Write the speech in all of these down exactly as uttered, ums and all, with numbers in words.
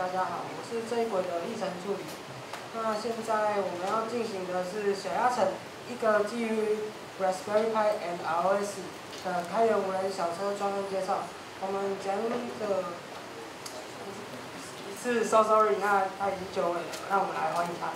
大家好，我是这一轨的议程助理。那现在我们要进行的是小鸭城一个基于 Raspberry Pi and iOS 的开源无人小车专案介绍。我们讲的一次 so sorry， 那他已经久违了，让我们来欢迎他。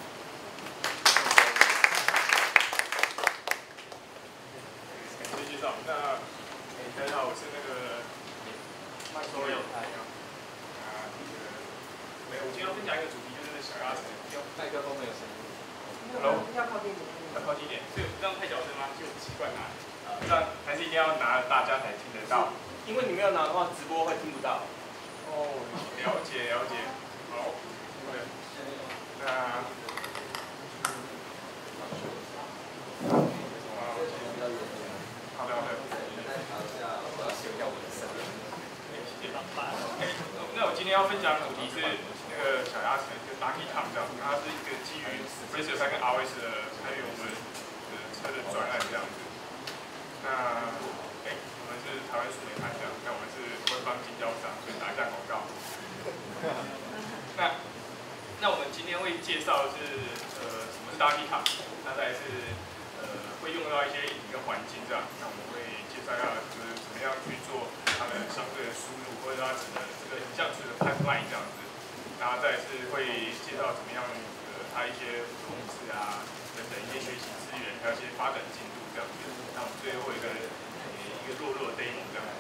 感谢介绍。那，大家好，我是那个麦收友台啊。啊，那个，没有，我今天要分享一个主题，就是小鸭城。 麦克风没有声音。 Hello。 要靠近一点。 要靠近一点。这这样太小声吗？就不习惯拿。这样还是一定要拿大家才听得到。 因为你没有拿的话，直播会听不到。 哦，了解了解。好。对。那。好的好的。 我要修一下我的声音。 那我今天要分享的主题是那个小鸭城，就 Ducky Tom 这样，它是一个基于 Raspberry Pi 跟 iOS 的开源我们的车的专案这样子。那，哎、欸，我们是台湾数媒盘这样，那我们是官方经销商，所以打一下广告。那，那我们今天会介绍的是呃什么是 Ducky Tom， 那再来是呃会用到一些引擎跟环境这样，那我们会介绍一下就是怎么样去做它的相对的输入，或者它整个这个影像处理的 pipeline 这样子。然后再是会介绍怎么样呃它一些控制啊等等一些学习资源，还有一些发展进度这样子。那我们最后一个一个弱弱的 demo 这样子。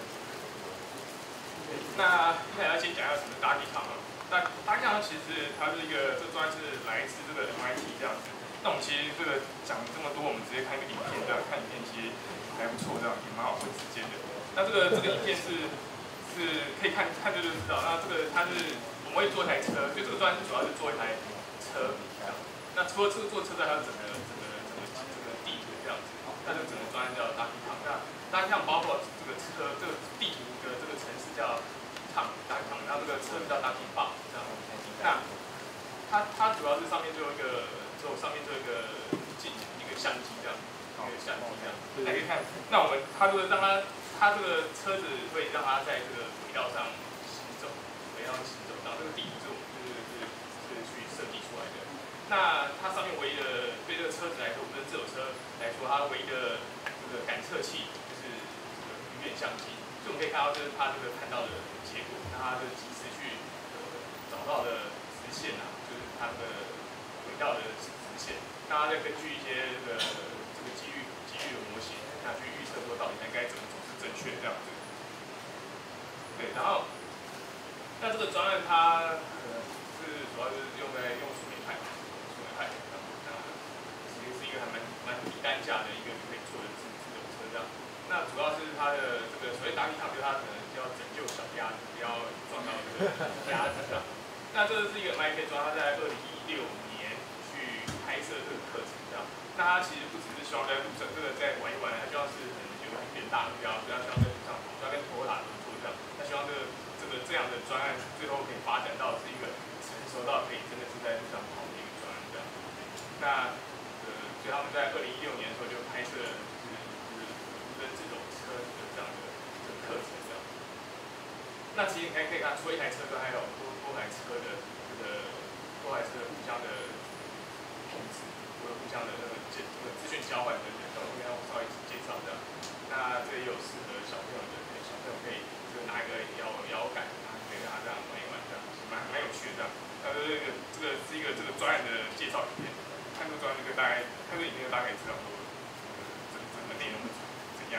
那接下来要先讲一下什么是 Ducky Tom 啊。那 Ducky Tom 其实它是一个这专是来自这个 M I T 这样子。那我们其实这个讲这么多，我们直接看一个影片这样，看影片其实还不错，这样也蛮好混时间的。那这个这个影片是是可以看看这就知道。那这个它是我会做一台车，就这个专案主要是做一台车这样。那除了这个做车的，还有整个整个整个这个地图这样子。那这个整个专案叫 Ducky Tom。那 Ducky Tom 包括这个车这个地图的这个城市叫 Tom Ducky Tom， 然后这个车子叫 Ducky Box 这样。那它它主要是上面就有一个，就上面就有一个镜一个相机这样，一个相机这样。大家可以看，那我们它这个让它它这个车子会让它在这个轨道上行走，轨道上行走。然后这个地图是我们就是是是去设计出来的。那它上面唯一的对这个车子来说，我们的自有车来说，它唯一的这个感测器就是这个鱼眼相机，所以我们可以看到这是它这个看到的结果，那它就及时去呃找到的直线啊，就是它的轨道的直线。那它再根据一些这个这个机遇机遇的模型，那去预测说到底应该怎么走是正确这样子。对，然后。那这个专案它呃是主要是用在用数媒派，数媒派，那其实是一个还蛮蛮低单价的一个可以做的自自动车这样。那主要是它的这个所谓Ducky Tom，就是它可能要拯救小鸭子，不要撞到这个鸭子这样。那这是一个 M I T 专，它在二零一六年去拍摄这个课程这样。那它其实不只是希望在路上这个在玩一玩，它希望是很有很远大的目标，不要希望在路上跑，要跟Toyota合作这样。它希望这个。这个这样的专案最后可以发展到是一个成熟到可以真的是在路上跑的一个专案这样。那呃，所以他们在二零一六年的时候就拍摄就是就是无人自动车的这样的这个课程这样。那其实你可以可以看，除了一台车之外，还有多多台车的这个多台车的互相的控制，或者互相的那个这这个资讯交换等等，那我们要稍微介绍这样。那这也有适合小朋友的，小朋友可以。就拿一个摇摇杆，然后可以让它这样玩一玩，这样蛮蛮有趣的这样。那这个这个是一个这个专案的介绍影片，看这个专案这个大概看这个影片大概可以知道说，整整个内容是怎样。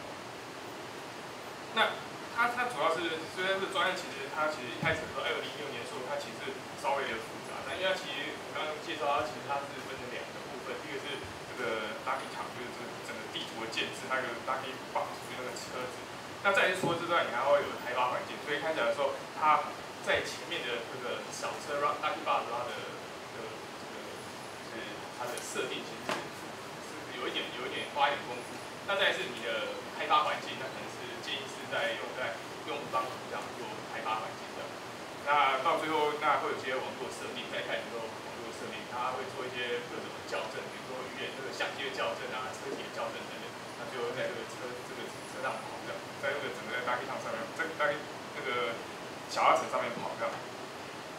那它它主要是虽然这个专案其实它其实一开始说二零一六年的时候它其实稍微的复杂，但因为它其实我刚刚介绍它其实它是分成两个部分，一个是这个 Ducky Tom， 就是这个整个地图的建制，还有 Ducky Box 就是那个车子。那再是说这段你还会有开发环境，所以看起来的时候，它在前面的这个小车 Ducky Box 它的这个这个是它的设定其实是是有一点有一点花一点功夫。那再是你的开发环境，那可能是建议是在用在用方图上做开发环境的。那到最后那会有些网络设定，再看你说网络设定，它会做一些各种的校正，比如说语言这个相机的校正啊，车体的校正等等。那最后在这个车这个车上跑这样，在那个整个在Ducky Tom上面，在在那个小鸭城上面跑这样。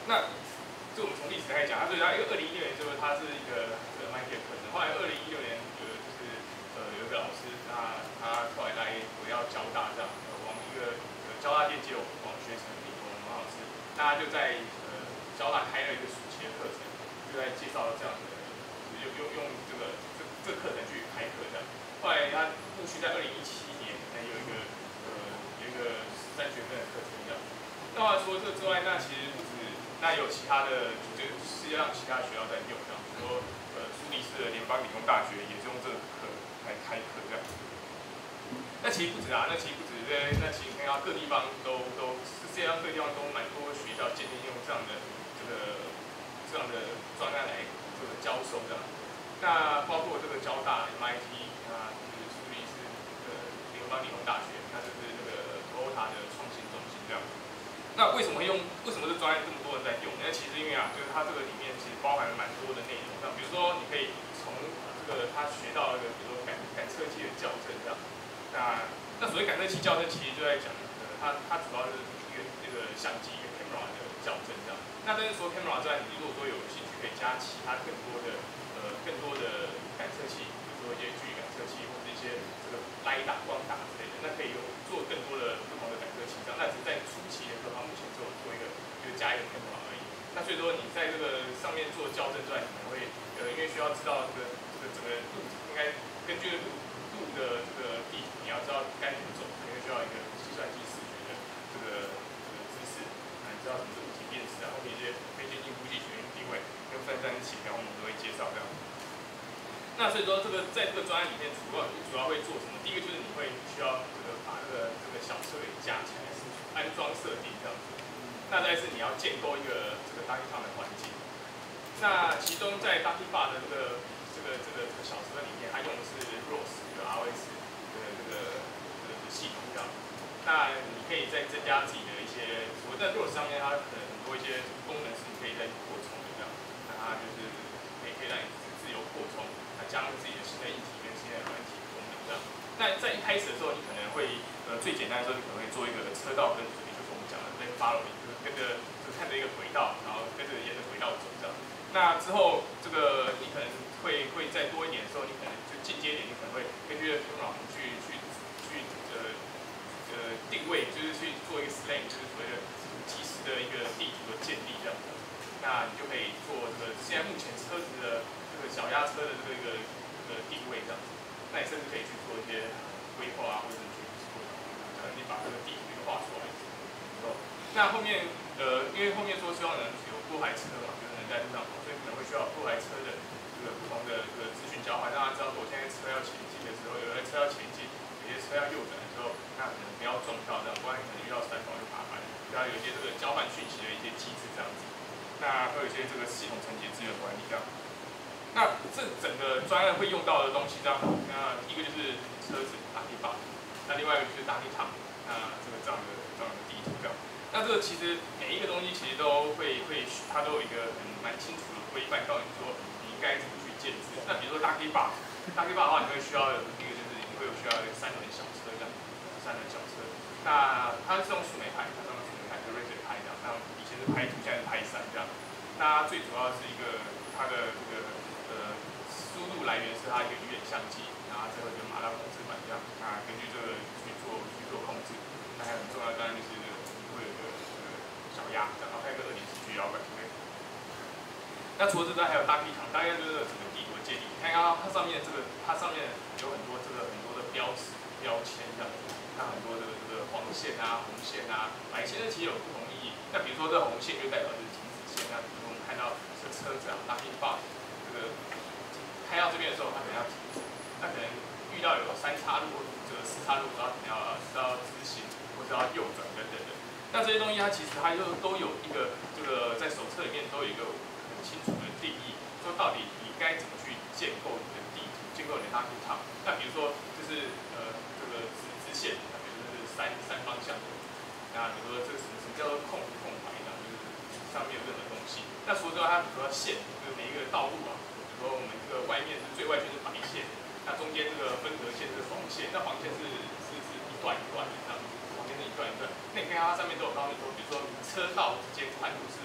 那这我们从历史开始讲，它所以它一个二零一六年就是它是一个这个 M I T 的课程，后来二零一六年有就是呃有一个老师，他他后来来我要交大这样，往一个呃交大电机往学成理工王老师，那他就在呃交大开了一个暑期的课程，就在介绍这样的，用用用这个这这个课程去开课这样。后来他陆续在二零一七年，那有一个呃有一个三学分的课程这样。那话说这之外，那其实不止，那有其他的，就是世界上其他学校在用这样，比如说呃苏黎世的联邦理工大学也是用这个课来开课这样。那其实不止啊，那其实不止，那其实你看到各地方都都世界上各地方都蛮多学校渐渐用这样的这个这样的专案来这个教授这样。那包括这个交大 M I T 啊，就是苏黎世的联邦理工大学，那就是这个 Toyota 的创新中心这样。那为什么会用？为什么这专案这么多人在用？那其实因为啊，就是它这个里面其实包含了蛮多的内容，像比如说你可以从这个他学到那个，比如说感感测器的校正这样。那那所谓感测器校正，其实就在讲呃，它它主要是一个这个相机一个 camera 的校正这样。那但是说 camera 之外，你如果说有兴趣，可以加其他更多的。呃，更多的感测器，比如说一些距离感测器，或者一些这个雷达、光达之类的，那可以有做更多的不同的感测器。这样，那只是在初期的时候，它目前只有做一个，就是加一个 camera 而已。那所以说你在这个上面做校正之外，你可能会呃，因为需要知道这个这个整个路，应该根据路路的这个地图，你要知道该怎么走，因为需要一个计算机视觉的这个这个知识，啊，你知道什么是物体辨识啊，或者一些非线性估计学定位。跟分散器，然后我们都会介绍这样。那所以说，这个在这个专案里面，主要主要会做什么？第一个就是你会需要这个把这个这个小车给架起来，安装设定这样子。那再是你要建构一个这个 Ducky 的环境。那其中在 Ducky Bar 的这个这个这个这个小车里面，它用的是 R O S 这个 R O S 的这个这个系统这样。那你可以再增加自己的一些，我在 R O S 上面它可能很多一些功能是你可以再扩充的这样。它就是可以可以让你自由扩充，啊，加入自己的新的议题跟新的软体功能这样。那在一开始的时候，你可能会呃最简单的时候，你可能会做一个车道跟随，就是我们讲的 lane following，就是跟着就是看着一个轨道，然后跟着沿着轨道走这样。那之后这个你可能会会再多一点的时候，你可能就进阶点，你可能会根据通脑去去去呃呃定位，就是去做一个 slang，就是所谓的即时的一个地图的建立这样子。那你就可以做这个现在目前车子的这个小压车的这个一个这个定位这样子，那你甚至可以去做一些规划啊，或者去做，可能你把这个地图给画出来。哦，那后面呃，因为后面说希望能有多台车嘛，就是能在路上跑，所以可能会需要多台车的这个不同的这个资讯交换，让他知道我现在车要前进的时候，有的车要前进，有些车要右转的时候，那可能不要撞到这样，不然可能遇到山防就麻烦，要有一些这个交换讯息的一些机制这样子。那会有一些这个系统层级资源管理这样。那这整个专案会用到的东西这样，那一个就是车子打地板，那另外一个就是打地场，那这个这样的这样的地图这样。那这个其实每一个东西其实都会会它都有一个很蛮清楚的规范，告诉你说你应该怎么去建制。那比如说打地板，打地板的话，你会需要一个就是你会有需要一个三轮小车这样，三轮小车。那它是用树莓牌，它是用树莓牌，就 Razor 牌这样。那以前是拍图，现在是拍三这样。那最主要是一个它的这个呃输入来源是它一个鱼眼相机，然后最后就马达控制板这样。那根据这个去做去做控制。那还有很重要的当然就是会有一个呃小鸭，然后还有一个二点四 G 摇杆。那除了这之外，还有大地场，大概就是整个地图的建立。你看刚刚它上面这个，它上面有很多这个很多的标识、标签这样子。那很多这个这个黄线啊、红线啊、白线，这其实有不同意义。那比如说这红线就代表是停止线，那比如说我们看到这车子啊，拉丁坝这个开到这边的时候，它可能要停住。那可能遇到有三岔路或者这个四岔路，然后可能要是要直行或者要右转等等的。那这些东西它其实它就都有一个这个在手册里面都有一个很清楚的定义，说到底你该怎么去建构你的地图，建构你的拉丁场。那比如说就是呃这个直直线。三三方向的，那比如说这个什么什么叫做空空白呢？就是上面有任何东西。那除了之外，它比如说线，就是每一个道路啊，比如说我们这个外面是最外圈是白线，那中间这个分隔线是黄线，那黄线是是是一段一段的这样子，黄线是一段一段。那你看它上面都有告诉你说，比如说车道之间宽度是二十米，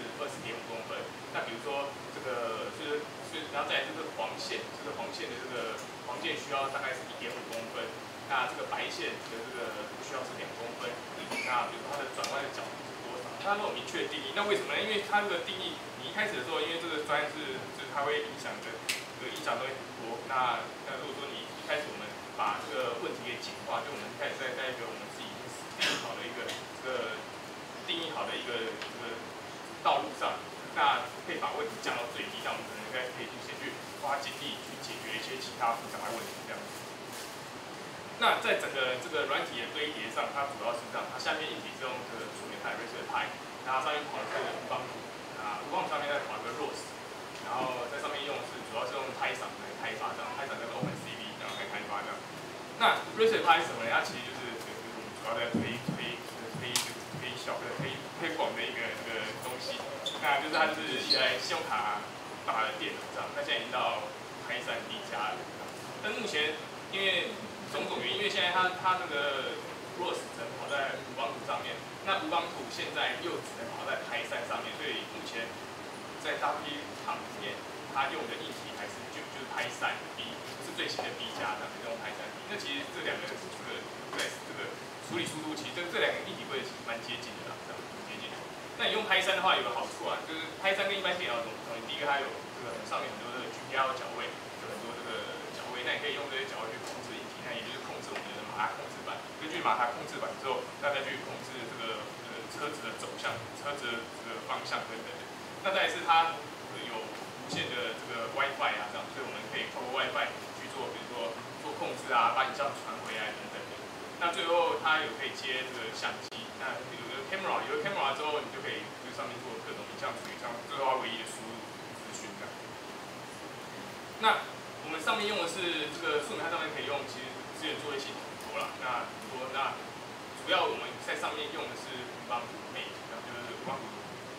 点五公分。那比如说这个就是就是然后再来这个黄线，这个黄线的这个黄线需要大概是一点五公分。那这个白线的这个需要是两公分。那比如说它的转弯的角度是多少？它都有明确的定义。那为什么呢？因为它这个定义，你一开始的时候，因为这个专是就是它会影响的，这个影响东西很多。那那如果说你一开始我们把这个问题给简化，就我们一开始在在一个我们自己定义好的一个这个定义好的一个这个道路上，那可以把问题降到最低。那我们可能应该可以去先去花精力去解决一些其他复杂的问题，这样子。那在整个这个软体的堆叠上，它主要是这样，它下面硬体是用这个树莓派 Raspberry Pi， 那上面跑的是乌邦图，啊乌邦图上面再跑一个 ROS， 然后在上面用的是主要是用 Python 来开发这样 ，Python 跟 OpenCV 这样来开发这样。那 Raspberry Pi 是什么呢？它其实就是就是我们主要在推推推推小的推推广的一个一个东西。那就是它就是一台信用卡打的电脑这样，那现在已经到开山第一家了。但是目前因为种种原因，因为现在它它那个 ROS 只能跑在无邦图上面，那无邦图现在又只能跑在开山上面，所以目前在 W P 厂里面，它用的硬体还是就就是开山 B， 是最新的 B 加的这种开山 B。那其实这两个这个在这个处理速度，其实这这两个硬体会蛮接近的啦，这样很接近的。那你用开山的话有个好处啊，就是开山跟一般电脑有什么不同？第一个它有这个上面很多的 G P I 角位，有很多这个角位，那你可以用这些角位去控制硬体，那也就是控制我们的马达控制板。根据马达控制板之后，那再去控制这个呃车子的走向、车子的这个方向等等的。那再来是它有无线的这个 WiFi 啊，这样，所以我们可以透过 WiFi 去做，比如说做控制啊，把影像传回来等等的。那最后它有可以接这个相机，那有个 camera， 有个 camera 之后，你就可以就上面做各种影像处理，这样最后它唯一的输入资讯这样。那我们上面用的是这个树莓，它上面可以用，其实资源作业系统很多啦。那很多那主要我们在上面用的是无邦图 Mate， 就是无邦图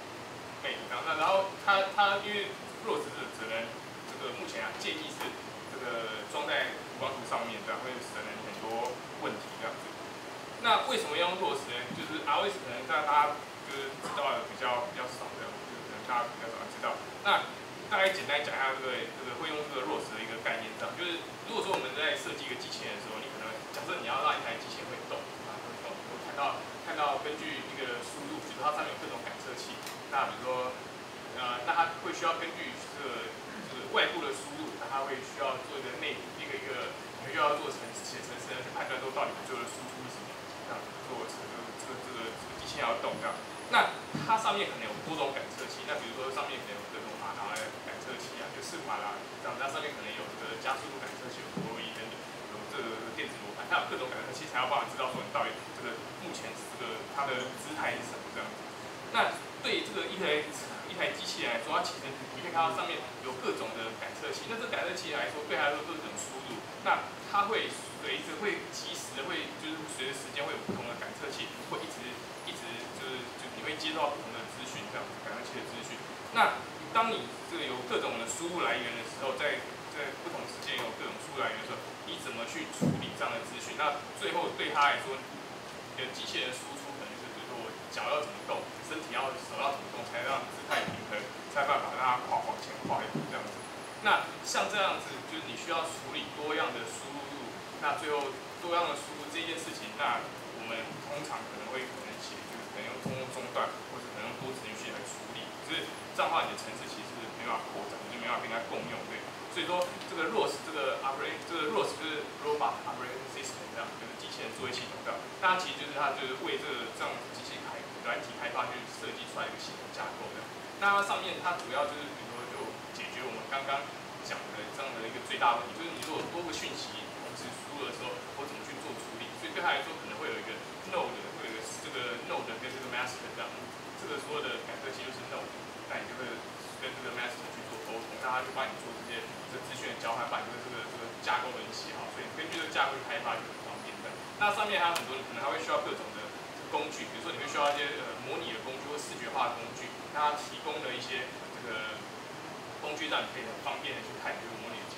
Mate 这样。那然后它它因为 ROS 的责任，这个目前啊建议是这个装在无邦图上面，这样会省人很多问题这样子。那为什么要用 ROS 呢？就是 R O S 可能大家就是知道的比较比较少的，就是可能大家比较少知道。那大概简单讲一下这个这个会用这个 ROS 的一个概念，这样就是如果说我们在设计一个机器人的时候，你可能假设你要让一台机器人会动啊会动，会看到看到根据一个输入，比如说它上面有各种感测器，那比如说呃那它会需要根据这个这个外部的输入，那它会需要做一个内部一个一个，你需要做程写程式去判断说到底最后的输出是什么，这样做这个这个这个这个机器人要动这样。那它上面可能有多种感测器，那比如说上面可能有各种马达的感测器啊，就视马达这样，那上面可能有这个加速度感测器，有陀螺仪等等，有这个电子罗盘，它有各种感测器才有办法知道说你到底这个目前这个它的姿态是什么这样子。那对这个一台一台机器人来说，它其实你可以看到上面有各种的感测器，那这感测器来说对它来说都是各种输入，那它会随着会及时的会就是随着时间会有不同的感测器，会一直一直就是就你会接收到不同的资讯，这样子感测器的资讯。那当你这个有各种的输入来源的时候，在在不同时间有各种输入来源的时候，你怎么去处理这样的资讯？那最后对它来说，你的机器人输出可能是比如说我脚要怎么动，身体要手要怎么动，才让姿态平衡，才办法让它跨往前跨一步这样子。那像这样子，就是你需要处理多样的输入，那最后多样的输入这件事情，那我们通常可能会可能写，就是可能用中中断，或者可能用多程序来处理。可是这样的话，你的程式其实没办法扩展，就没办法跟它共用，对。所以说，这个 ROS 这个 operate 这个 ROS 就是 Robot Operating System 这样，就是机器人作业系统这样。那它其实就是它就是为这个这样机器开软体开发去设计出来一个系统架构的。那它上面它主要就是比如说就解决我们刚刚讲的这样的一个最大问题，就是你如果多个讯息同时输入的时候，我怎么去做处理？所以对它来说，可能会有一个 node， 会有一个这个 node 跟这个 master 这样，这个所有的感测器就是 node， 那你就会跟这个 master 去做沟通，那它就帮你做这些这资讯的交换，把你的这个这个架构都已经写好，所以根据这个架构去开发就很方便的。那上面还有很多，可能还会需要各种的工具，比如说你会需要一些呃模拟的工具或视觉化的工具，那它提供了一些这个工具让你可以很方便的去看这个模拟的结果。在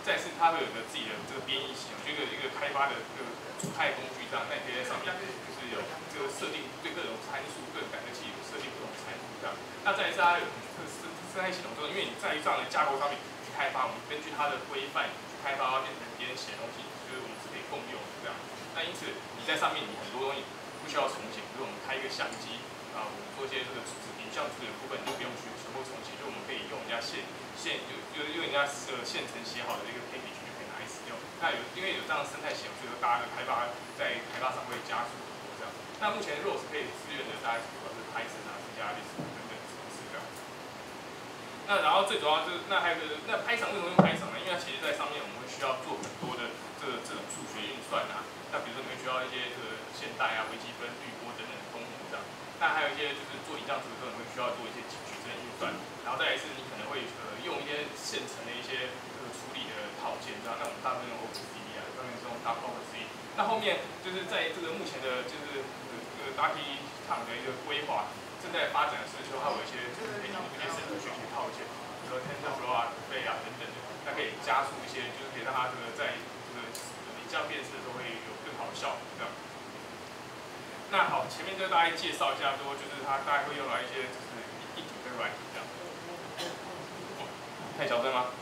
再是它会有个自己的这个编译系统，就一个一个开发的这个主态工具这样，那你可以在上面就是有这个设定对各种参数、各种感测器有设定各种参数这样。那再一次它有这个生生态系统之后，因为你在这样的架构上面去开发，我们根据它的规范去开发，变成别人写的东西，就是我们是可以共用的这样。那因此你在上面你很多东西不需要重写，比如我们开一个相机啊，我们做一些这个影像处理的部分就不用去全部重写，就我们可以用人家现现就就用人家呃现成写好的一个 package 就可以拿来使用。那有因为有这样的生态系统，所以说大家的开发在开发上会加速很多这样。那目前 R O S 可以支援的大概主要是 Python 啊、C 加 R 等等程式这样。那然后最主要就是那还有个那 Python 为什么用 Python 呢？因为它其实在上面我们会需要做很多的这个这种数学运算啊。那比如说你会需要一些这个现代啊、微积分、滤波等等的功能这样。那还有一些就是做影像处理的时候，你会需要做一些矩阵运算，然后再来是你可能会呃用一些现成的一些这个处理的套件这样。那我们大部分用 OpenCV 啊，专门是用 OpenCV。那后面就是在这个目前的就是这个 Ducky 厂的一个规划正在发展的时候，它有一些就是可以用一些深度学习套件，比如说 TensorFlow 啊、Play 啊等等的，它可以加速一些，就是可以让它这个在这个影像辨识的时候会有更好的效果这样。那好，前面就大概介绍一下，说就是它大概会用来一些就是硬体跟软体这样。太小声吗？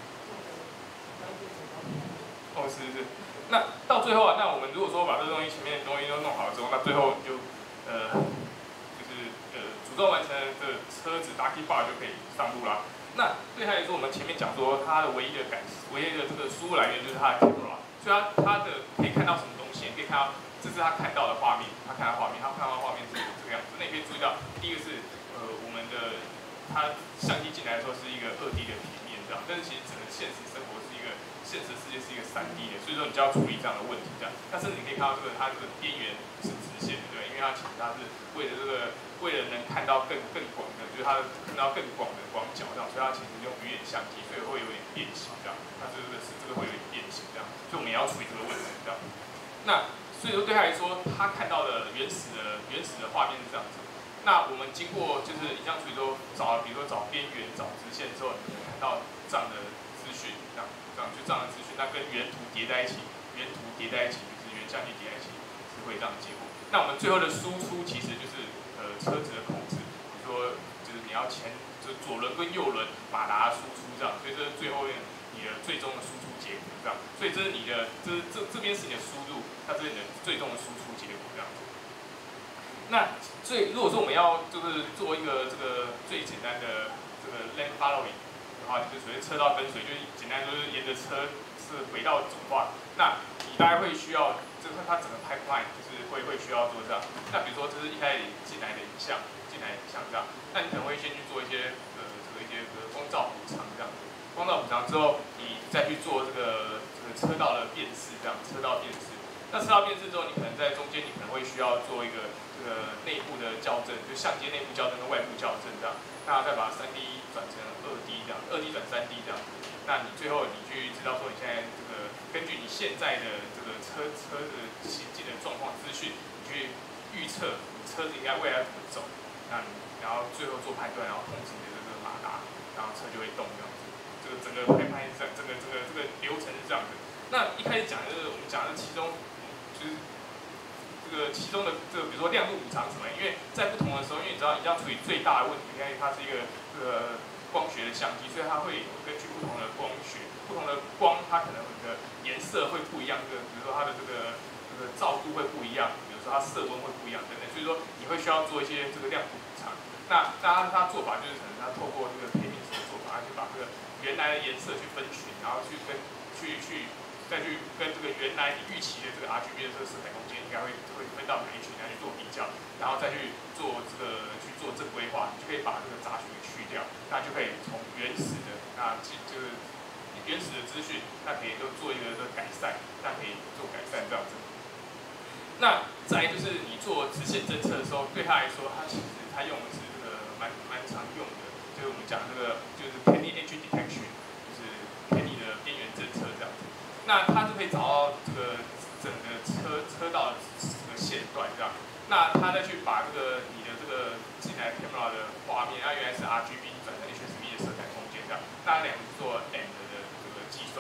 哦，是是是。那到最后啊，那我们如果说把这东西前面的东西都弄好了之后，那最后就呃就是呃组装完成的车子 Ducky Bar 就可以上路啦。那对它来说，我们前面讲说它的唯一的感唯一的这个输入来源就是它的 camera， 所以它它的可以看到什么东西，可以看到。这是他看到的画面，他看到画面，他看到画面是这个样子。那你可以注意到，第一个是呃我们的它相机进来的时候是一个二 D 的平面这样，但是其实整个现实生活是一个现实世界是一个三 D 的，所以说你就要处理这样的问题这样。但是你可以看到这个它这个边缘是直线的，对，因为它其实它是为了这个为了能看到更更广的，就是它看到更广的广角这样，所以它其实用鱼眼相机，所以会有点变形这样。它这个是这个会有点变形这样，所以我们也要处理这个问题这样。那所以说对他来说，他看到的原始的原始的画面是这样子。那我们经过就是影像处理之后，找比如说找边缘、找直线之后，你可以看到这样的资讯，这样这样就这样的资讯，那跟原图叠在一起，原图叠在一起，就是原相机叠在一起，是会这样的结果。那我们最后的输出其实就是呃车子的控制，比如说就是你要前就是左轮跟右轮马达输出这样，所以这是最后面你的最终的输出结果这样。所以这是你的，这是这这边是你的输入。它是你的最终的输出结果这样子。那最如果说我们要就是做一个这个最简单的这个 lane following 的话，就是属于车道跟随，就是简单就是沿着车是轨道走的话，那你大概会需要，就是它整个 pipeline 就是会会需要做这样。那比如说这是一开始进来的影像，进来的影像这样，那你可能会先去做一些呃这个一些呃光照补偿这样子。光照补偿之后，你再去做这个这个车道的辨识，这样车道辨识。那车道辨识之后，你可能在中间，你可能会需要做一个这个内部的校正，就相机内部校正跟外部校正这样。那再把三 D 转成二 D 这样，二 D 转三 D 这样。那你最后你去知道说你现在这个根据你现在的这个车车的行进的状况资讯，你去预测你车子应该未来怎么走。那你然后最后做判断，然后控制你的这个马达，然后车就会动这样子。这个整个拍拍这整个这个这个流程是这样子。那一开始讲的就是我们讲的其中。就是这个其中的这个，比如说亮度补偿什么，因为在不同的时候，因为你知道影像处理最大的问题，因为它是一个这个光学的相机，所以它会根据不同的光学、不同的光，它可能的颜色会不一样。这个比如说它的这个这个照度会不一样，比如说它色温会不一样等等，所以说你会需要做一些这个亮度补偿。那当然它做法就是可能它透过这个配面式的做法，它去把这个原来的颜色去分群，然后去跟去去。再去跟这个原来你预期的这个 R G B 的这个色彩空间，应该会会分到哪一群来去做比较，然后再去做这个去做正规化，你就可以把这个杂讯给去掉，那就可以从原始的那这个原始的资讯，那可以都做一个这个改善，那可以做改善这样子。那再来就是你做直线侦测的时候，对他来说，他其实他用的是这个蛮蛮常用的，就是我们讲这个就是 Penny Edge Detection， 就是 Penny 的边缘侦测这样子。那它就可以找到这个整个车车道的这个线段这样，那它再去把这个你的这个进来 camera 的画面，它原来是 R G B 转成 H S V 的色彩空间这样，那两个做 and 的这个计算，那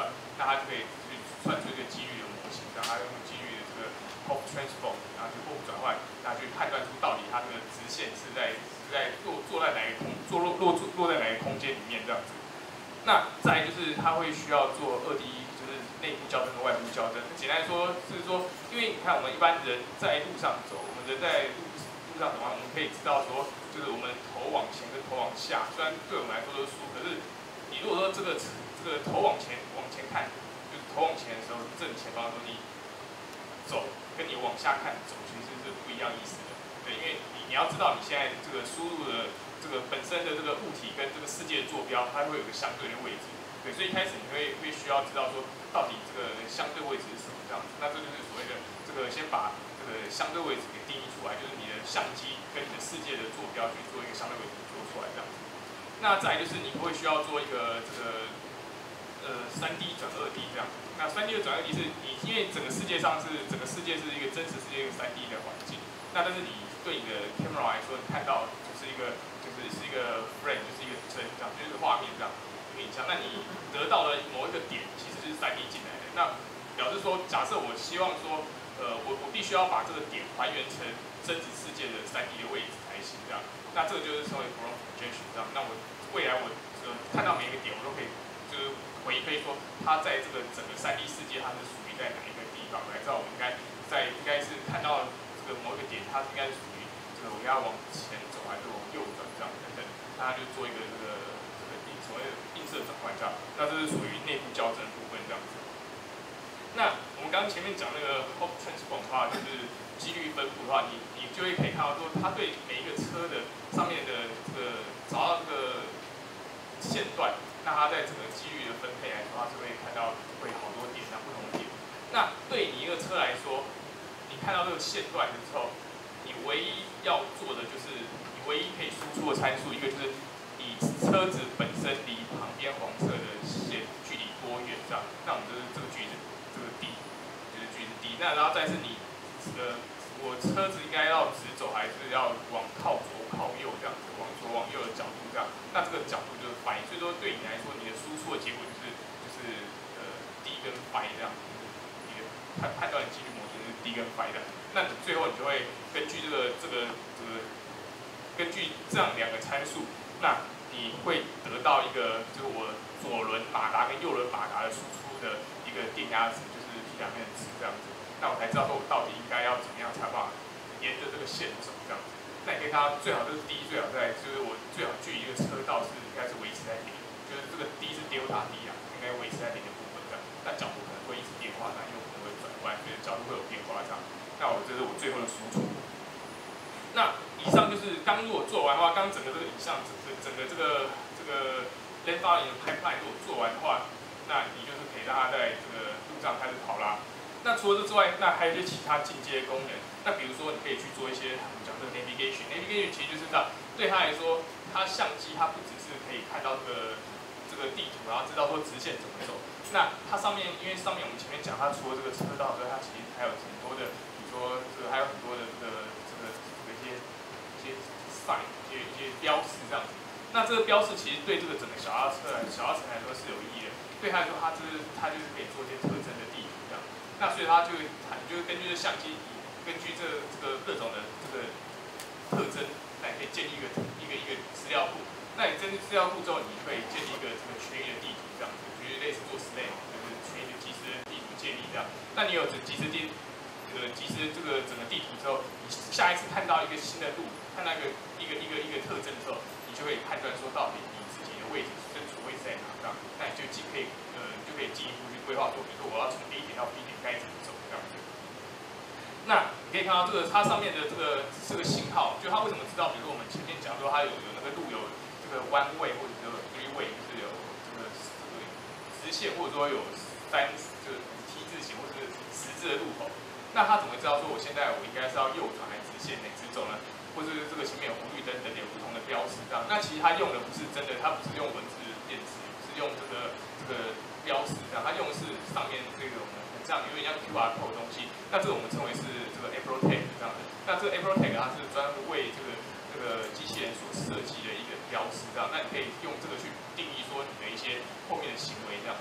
它就可以去算出一个几率的模型，这样它用几率的这个 Hopf transform， 然后去霍夫转换，然后去判断出到底它这个直线是在是在落坐在哪个空坐落落落在哪个空间里面这样子。那再来就是它会需要做二 D， 就是内部校正跟外部校正。简单说是说，因为你看我们一般人在路上走，我们人在路路上走的话，我们可以知道说，就是我们头往前跟头往下，虽然对我们来说都是输，可是你如果说这个这个头往前往前看，就是头往前的时候，正前方的时候你走，跟你往下看走其实是不一样意思的。对，因为你你要知道你现在这个输入的这个本身的这个物体跟这个世界的坐标，它会有个相对的位置。对，所以一开始你会会需要知道说，到底这个相对位置是什么这样子。那这就是所谓的这个先把这个相对位置给定义出来，就是你的相机跟你的世界的坐标去做一个相对位置做出来这样子。那再来就是你会需要做一个这个呃三 D 转二 D 这样。那三 D 的转二 D 是你因为整个世界上是整个世界是一个真实世界一个三 D 的环境，那但是你对你的 camera 来说，你看到就是一个就是是一个 frame， 就是一个帧这样，就是画面这样一个影像。那你得到了某一个点，其实就是三 D 进来的。那表示说，假设我希望说，呃，我我必须要把这个点还原成真实世界的三 D 的位置才行这样。那这个就是称为 Broughton projection 这样。那我未来我呃看到每一个点，我都可以就是回推说，它在这个整个三 D 世界它是属于在哪一个地方，来知道我应该在应该是看到这个某一个点，它应该是属于这个我要往前走还是往右转这样等等，那它就做一个这个这个映所谓的映射转换这样。那这是属于内部校正的部分这样子。那我们刚刚前面讲那个 Hopf transform 的话，就是几率分布的话，你你就会可以看到说，它对每一个车的上面的这个找到这个线段，那它在整个几率的分配来说，它是会看到会好多点啊，不同的点。那对你一个车来说，你看到这个线段的时候，你唯一要做的就是你唯一可以输出的参数，一个就是你车子本身离旁边黄色的线距离多远这样。那我们就是这个距离这个 d， 就是距离是 d。那然后再是你这个我车子应该要直走还是要往靠左靠右这样子，往左往右的角度这样。那这个角度就是 phi， 所以说对你来说，你的输出的结果就是就是呃 d 跟 phi 这样，你的判判断的几率模型是 d 跟 phi 的。那你最后你就会根据这个这个这个根据这样两个参数，那你会得到一个就是我左轮马达跟右轮马达的输出的一个电压值，就是 P 两面的值这样子。那我才知道说我到底应该要怎么样才把沿着这个线走这样子。那你可以看到最好就是 D 最好在就是我最好距离一个车道是应该是维持在零，就是这个 D 是 delta D 啊，应该维持在零的部分这样。但角度可能会一直变化，那有可能会转弯，所以角度会有变化这样。那我这是我最后的输出。那以上就是刚如果做完的话，刚整个这个影像整个整个这个这个 lane following 的 pipeline 如果做完的话，那你就是可以让它在这个路上开始跑啦。那除了这之外，那还有一些其他进阶功能。那比如说，你可以去做一些我们讲这个 navigation，navigation 其实就是这样，对它来说，它相机它不只是可以看到这个这个地图，然后知道说直线怎么走。那它上面，因为上面我们前面讲，它除了这个车道之外，它其实还有很多的，比如说这个还有很多的这个这个这个一些一些 sign， 一些一些标识这样子。那这个标识其实对这个整个小轿车来小轿车来说是有意义的。对它来说，它就是它就是可以做一些特征的地图这样。那所以它就会，就是根据这相机，根据这个这个各种的这个特征，那你可以建立一个一个一个资料库。那你建立资料库之后，你可以建立一个这个全域的地图这样子，就是类似做 Slam， 就是全域的即时地图建立这样。那你有这即时地，呃即时这个整个地图之后，你下一次看到一个新的路，看到一个一个一个一个特征的时候，你就可以判断说到底你自己的位置身处位置在哪这样。那你就既可以呃就可以进一步去规划说，比如说我要从 A 点到 B 点该怎么走这样子。那你可以看到这个它上面的这个这个信号，就它为什么知道？比如说我们前面讲说它有有那个路有这个弯位或者有 three way， 就是有这个这个直线或者说有三就是 T 字形或者是十字的路口。那它怎么会知道说我现在我应该是要右转还是直线哪直走呢？或者是这个前面有红绿灯等等有不同的标识这样。那其实它用的不是真的，它不是用文字电子，是用这个这个标识这样。它用的是上面这个我们很像有点像 Q R code 的东西。那这个我们称为是这个 Apple Tag 这样的。那这个 Apple Tag 它是专门为这个这个机器人所设计的一个标识这样。那你可以用这个去定义说你的一些后面的行为这样。那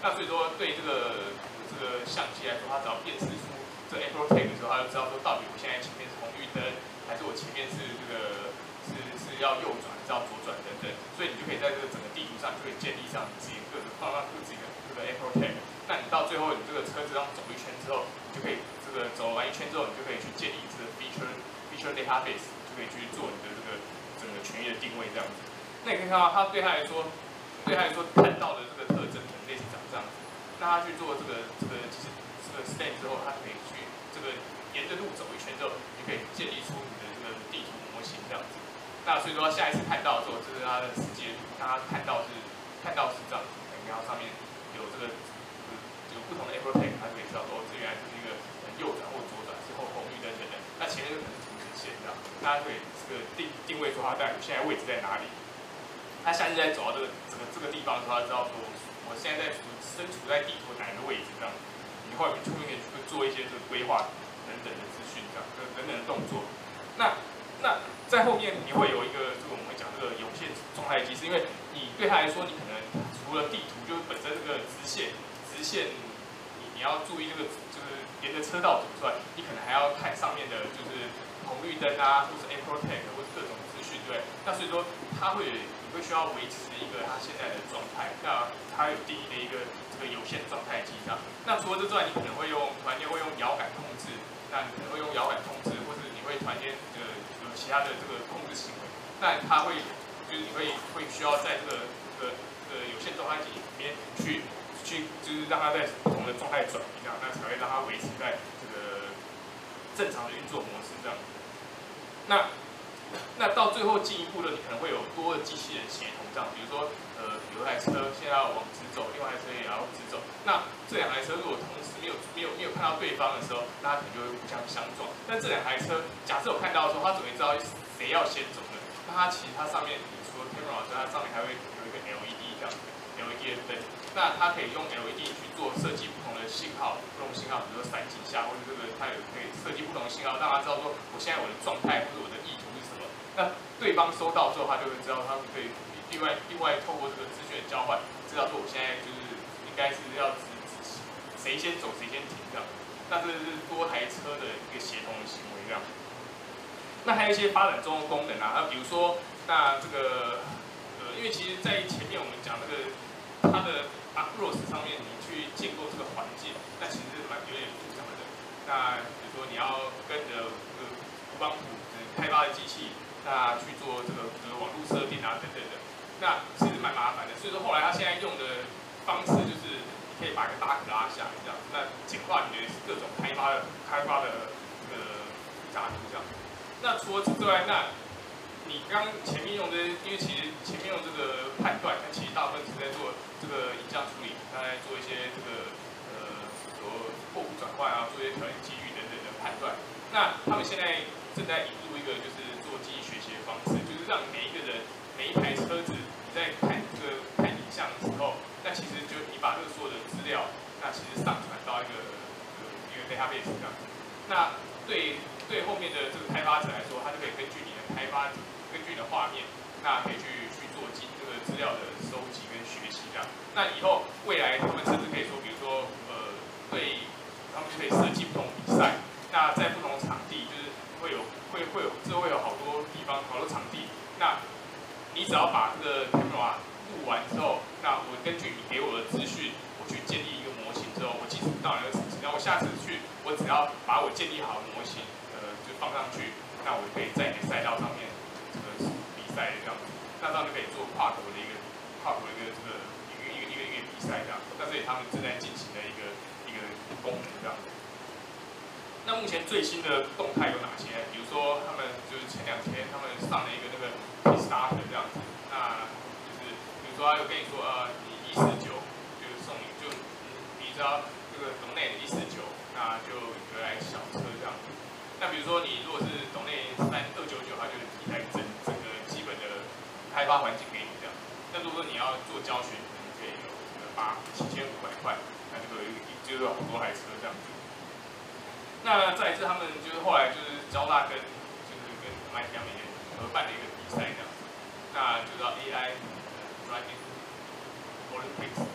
那所以说对这个这个相机来说，它只要辨识出这个 AcroTag 的时候，它就知道说到底我现在前面是红绿灯，还是我前面是这个是是要右转，还是要左转等等。所以你就可以在这个整个地图上就可以建立上你自己各种放上各自己的这个 AcroTag。那你到最后你这个车子上走一圈之后，你就可以这个走完一圈之后，你就可以去建立这个 feature feature database， 就可以去做你的这个整个权益的定位这样子。那你可以看到，它对他来说，对他来说看到的这个特征可能类似长这样子。那他去做这个这个其实这个 scan 之后，他可以去这个沿着路走一圈之后，你可以建立出你的这个地图模型这样子。那所以说下一次看到的时候，这是它的世界图，让他看到是看到是这样子，然后上面有这个有不同的 AcroTag， 它可以知道说这原来是一个右转或左转，是后红绿灯等等。那前面就可能是图纸线这样，大家可以这个定定位说它在现在位置在哪里。他下次在走到这个这个这个地方的时候，他知道说我现在在身处在地图哪一个位置这样，你后面出面去做一些这个规划等等的资讯这样，等等的动作。那那在后面你会有一个这个我们会讲这个有限状态机，是因为你对他来说，你可能除了地图，就是本身这个直线直线，你你要注意这个就是沿着车道走出来，你可能还要看上面的就是红绿灯啊，或是 AcroTag 或是各种资讯，对。那所以说它会你会需要维持一个它现在的状态，那它有定义的一个这个有限状态机这样。那除了这之外，你可能会用突然间会用遥感控制，那你可能会用遥感控制，或是你会突然间呃有其他的这个控制行为，那它会就是你会会需要在这个这个这个有限状态机里面去去就是让它在不同的状态转移这样，那才会让它维持在这个正常的运作模式这样。那那到最后进一步的，你可能会有多的机器人协同这样，比如说呃有一台车现在要往直走，另外一台车也要直走，那这两台车如果同时没有没有没有看到对方的时候，那它可能就会互相相撞。但这两台车假设有看到的时候，它总会知道谁要先走的。那它其实它上面除了 camera 之外，它上面还会有一个 L E D 这样子 ，L E D 的灯。那它可以用 L E D 去做设计不同的信号，不同信号，比如说闪几下，或者这个它有可以设计不同的信号，让它知道说我现在我的状态或者我的意图是什么。那对方收到之后，他就会知道，他可以另外另外透过这个资讯的交换，知道说我现在就是应该是要指指谁先走谁先停这样。那这是多台车的一个协同的行为这样。那还有一些发展中的功能啊，那比如说那这个呃，因为其实在前面我们讲那个它的 Acros 上面，你去建构这个环境，那其实蛮有点复杂的。那比如说你要跟着这个乌邦图开发的机器。那去做这个这个网络设定啊等等的，那其实蛮麻烦的。所以说后来他现在用的方式就是，你可以把一个大格拉下来这样，那简化你的各种开发的开发的这个复杂度这样。那除了这之外，那你刚前面用的，因为其实前面用这个判断，那其实大部分是在做这个影像处理，他在做一些这个呃，比如货物转换啊，做一些条件机遇等等的判断。那他们现在正在引入一个就是做机器学习的方式，就是让每一个人每一台车子你在看这个看影像的时候，那其实就你把这个所有的资料，那其实上传到一个一个 database 这样。那对对后面的这个开发者来说，他就可以根据你的开发，根据你的画面，那可以去去做机这个资料的收集跟学习这样。那以后未来他们甚至可以说，比如说呃，对，他们就可以设计不同比赛。那在不同场地，就是会有会会有这会有好多地方好多场地。那你只要把这个 camera 录完之后，那我根据你给我的资讯，我去建立一个模型之后，我即使不到那个场地，然后我下次去，我只要把我建立好的模型，呃，就放上去，那我可以在你的赛道上面这个比赛这样子。那这样就可以做跨国的一个跨国的一个这个一个一个一个一个比赛这样。那这也他们正在进行的一个一个功能这样。那目前最新的动态有哪些？比如说，他们就是前两天他们上了一个那个 Kickstarter 这样子，那就是比如说他有跟你说，呃，你一四九就是送你就你只要这个懂内的一四九，那就有一台小车这样子。那比如说你如果是懂内三二九九，它就一台整整个基本的开发环境给你这样。那如果说你要做教学，你可以有这个八七千五百块，那这个就有好多台车这样子。那再一次，他们就是后来就是交大跟就是跟 M I T 他们也合办了一个比赛这样子，那就叫 A I Driving Olympics 这样子。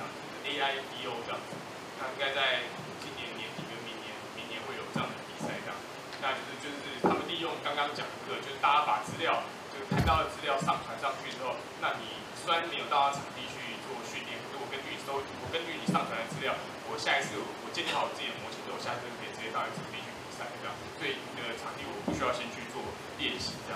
A I D O 这样子。那应该在今年年底跟明年明年会有这样的比赛这样。那就是就是他们利用刚刚讲的，就是大家把资料就是看到的资料上传上去之后，那你虽然没有到场地去做训练，可是我根据收我根据你上传的资料，我下一次我建立好我自己的模型之后，下次就可以直接到场地去比赛这样。所以那个场地我不需要先去做练习这样。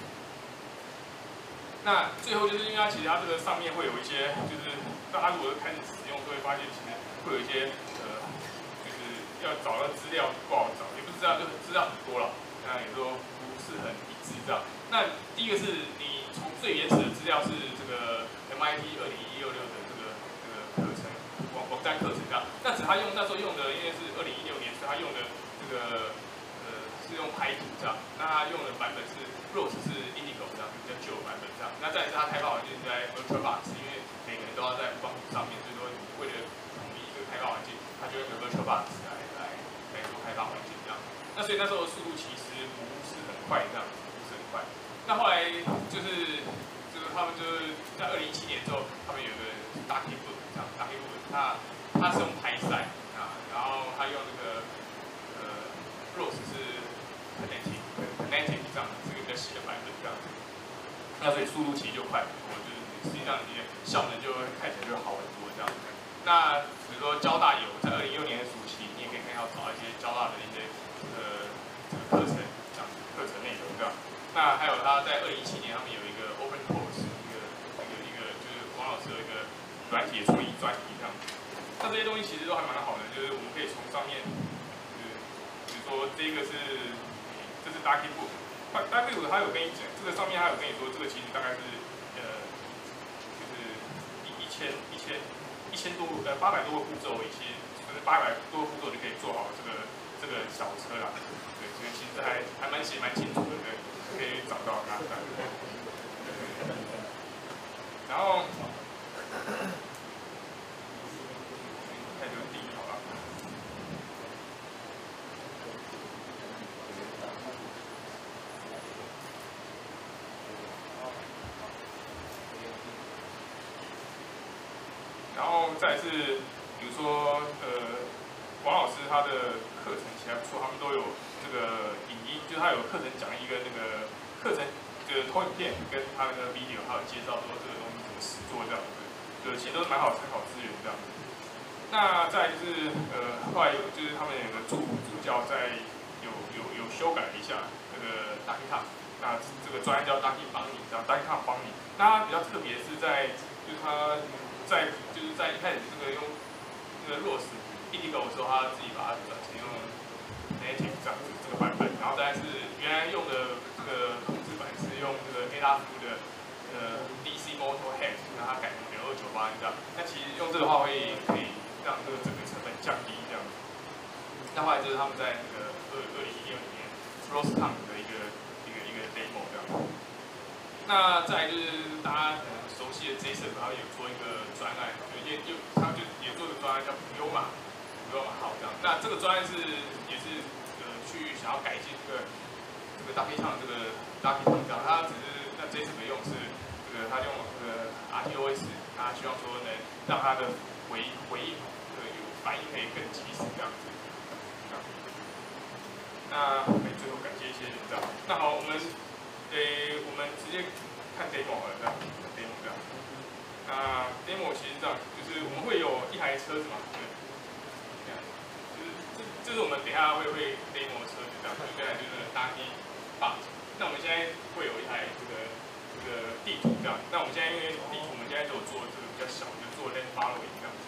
那最后就是因为它其实它这个上面会有一些，就是大家如果开始使用，就会发现其实会有一些呃，就是要找到资料不好找，也不是资料，就是资料很多了，那有时候不是很一致这样。那第一个是你从最原始的资料是这个 M I T 二零一六六的这个这个课程网网站课程这样，那只他用那时候用的，因为是二零一六年，所以他用的这个呃是用 Python 这样，那他用的版本是 Rose 是 Indigo 这样，比较旧的版本这样。那再来是它开发环境在 VirtualBox， 因为每个人都要在光谱上面，所以说为了统一这个开发环境，它就用 VirtualBox 来来来做开发环境这样。那所以那时候的速度其实不是很快这样，不是很快。那后来就是就是他们就是在二零一七年之后，他们有个 Ducky Book 这样 ，Ducky Book 它它是用 Python 啊，然后它用那个呃 Rose 是 Kinetic Kinetic 这样，是一个比较新的版本这样。那所以速度其实就快很多，就是实际上你的效能就会看起来就好很多这样。那比如说交大有在二零一六年的暑期，你也可以看到找一些交大的一些呃这个课程这样课程内容这样。那还有他在二零一七年他们有一个 Open Course 一个一个一个就是王老师有一个软体的创意专题这样。那这些东西其实都还蛮好的，就是我们可以从上面，就是比如说这个是这是 Ducky Book。大概有他有跟你讲，这个上面他有跟你说，这个其实大概是呃，就是一一千一千一千多呃八百多个步骤，一些就是八百多个步骤就可以做好这个这个小车啦。对，所以其实还还蛮写蛮清楚的，对，可以找到它。然后看这个地好了。然后再是，比如说，呃，王老师他的课程其实还不错，他们都有这个影音，就是他有课程讲义跟那个课程就是投影片跟他那个 video， 还有介绍说这个东西怎么实做这样子，就其实都是蛮好参考资源这样子。那再就是呃，后来有就是他们有个助助教在有有有修改了一下这个 Ducky Talk， 那这个专案叫 Ducky 帮你，叫 Ducky Talk 帮你。那它比较特别是在就是它。在就是在一开始这个用这个 Rose Indigo 的时候，他自己把它转成用 Native 这样子这个版本，然后再是原来用的这个控制版是用这个 A 拉夫的呃 D C Motor Head， 让它改成六二九八这样。那其实用这个话会可以让这个整个成本降低这样子。那后来就是他们在那个二二零一六年 Frostpunk 的一个一个一个 demo 这样。那再来就是大家可能熟悉的 Jason， 他有做一个专案，就也就他就也做一个专案叫普优马，普优马号这样。那这个专案是也是呃去想要改进这个这个 Ducky Talk 这个 Ducky Talk 这样，他只是那 Jason 的用是这个他用这个 R T O S， 他希望说能让他的回回应这个有反应可以更及时这样子。这样那最后感谢一些人这样。那好，我们。诶，我们直接看 demo 好了，这样 demo 这样。那 demo 其实这样，就是我们会有一台车子嘛，对，这样，就是这这是我们等一下会会 demo 的车子这样，就这台就是 Ducky Box。那我们现在会有一台这个这个地图这样。那我们现在因为地图我们现在都有做这个比较小，就做 lane following 这样。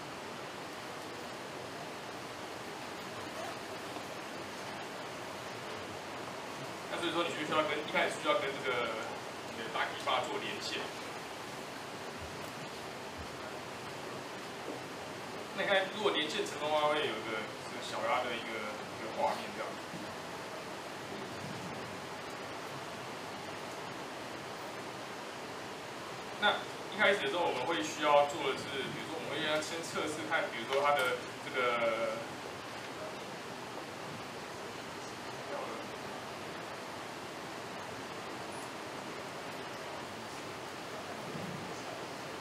所以说，你需要跟一开始需要跟这个你的 Ducky Bar 做连线。那你看，如果连线成功的话，会有一个是小鸭的一个一个画面这样。那一开始的时候，我们会需要做的是，比如说我们会先测试看，比如说它的这个。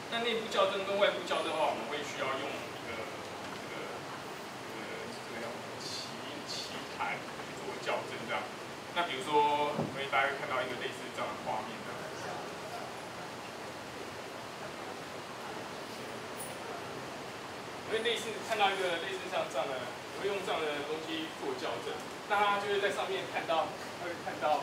那内部校正跟外部校正的话，我们会需要用一个这个这个这个叫棋棋盘去做校正这样。那比如说，所以大家会看到一个类似这样的画面这样。因为类似看到一个类似像这样的，我会用这样的东西做校正，那他就会在上面看到，他会看到。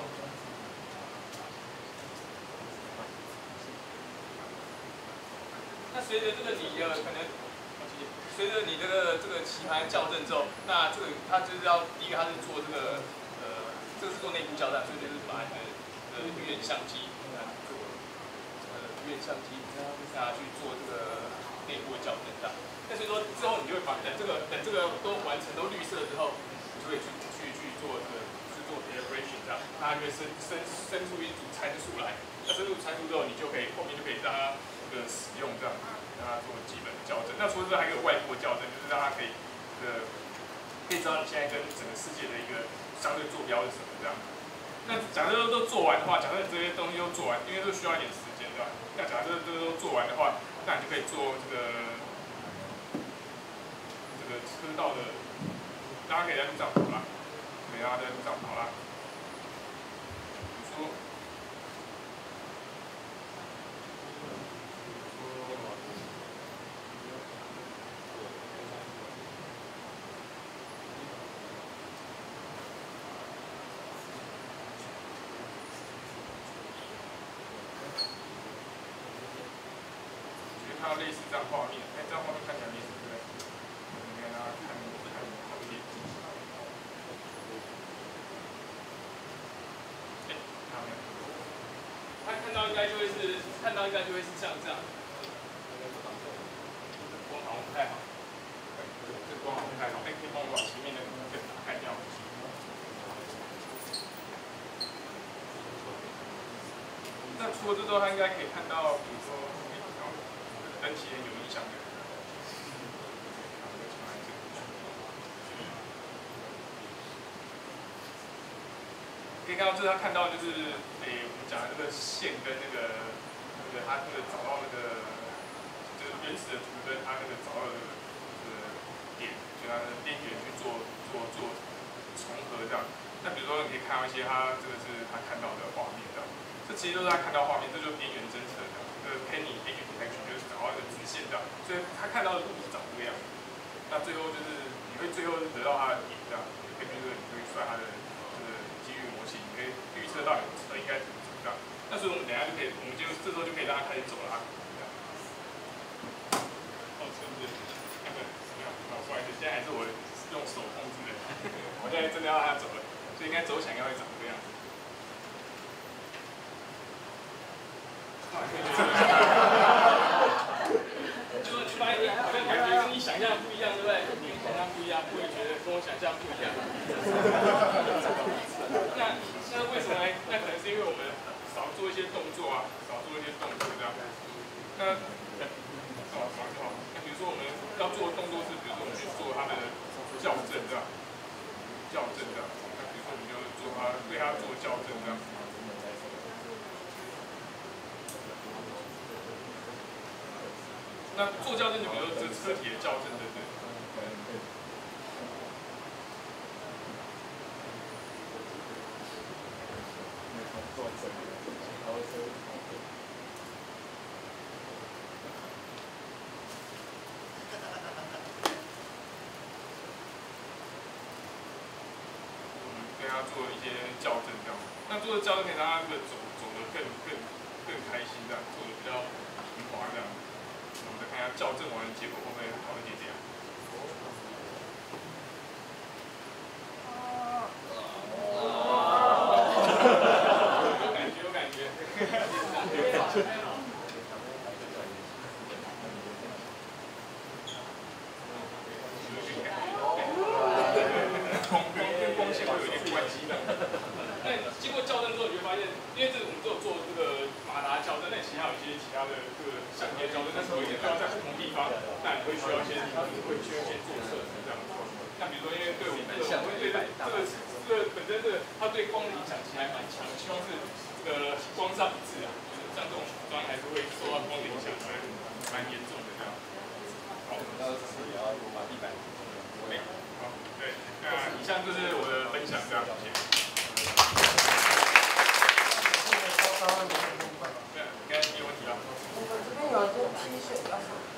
那随着这个你的可能，随着你这个这个棋盘校正之后，那这个它就是要第一个它是做这个呃，这个是做内部校正，所以就是把你的呃鱼眼相机啊做呃鱼眼相机啊去做这个内部的校正这样。那所以说之后你就会把等这个等这个都完成都绿色之后，你就会去去去做这个去做 calibration 这样，那它就会生生生出一组参数来。那生出参数之后，你就可以后面就可以让它这个使用这样，让它做基本的校正。那除了这还有外部的校正，就是让它可以这个可以知道你现在跟整个世界的一个相对坐标是什么这样。那假设都做完的话，假设这些东西都做完，因为都需要一点时间对吧？那假设这个都做完的话，那你就可以做这个。这个车道的，大家可以在路上跑啦，可以让它在路上跑啦。比如说，就看到类似这样画面，哎，这样画面看起来类似对不对？他看到应该就会是看到应该就会是像这样，光好像不太好，这光好像不太好，哎，可以帮我把前面的给打开掉。那除了这之后，他应该可以看到，比如说，跟灯旗有影响的。可以看到，这他看到就是，诶、欸，我们讲的这个线跟那个，那个他那个找到那个，就是原始的图跟他那个找到的这个点，就他的边缘去做做做重合这样。那比如说，你可以看到一些他这个是他看到的画面这样，这其实都是他看到画面，这就是边缘侦测的，这个 penny edge detection 就是找到一个直线这样，所以他看到的路是长这个样子。那最后就是你会最后得到他的点这样，根据这个你会算他的。可以预测到你的车应该怎么走这样，那所以我们等一下就可以，我们就这时候就可以让它开始走了啊。哦，车子，那个没有，好，不好意思，现在还是我用手控制的，我现在真的要让它走了，所以应该走起来应该会长这个样子。就是你发现你好像感觉跟你想象不一样，对不对？跟你想象不一样，不会觉得跟我想象不一样。那那为什么呢？那可能是因为我们少做一些动作啊，少做一些动作这样。那哦，好就好。那比如说我们要做的动作是，比如说我们去做它的校正这样，校正这样。那比如说我们就做它对它做校正这样。那做校正就比如说这车体的校正，对不对？对它做一些校正这样，那做的校正可以让它这个走走得更更更开心这样，走得比较平滑这样。我们再看一下校正完的结果会不会好一点点。有感觉有感觉。光跟光线会有一点关系的。那经过校正之后，你会发现，因为这个我们只有做这个马达校正，那其他有一些其他的这个相机校正，但是有一点都要在不同地方，那你会需要一些地方，你会需要一些做测试这样子。那比如说，因为对我们这个，我们对这这个这个本身这个它对光的影响其实还蛮强，希望是这个光上一致啊，就是像这种服装还是会受到光的影响，所以后我把地板抹亮。 好，对，那以上就是我的分享，这样谢谢。对，应该没有问题了。 我们这边有一些 T 恤，要什么？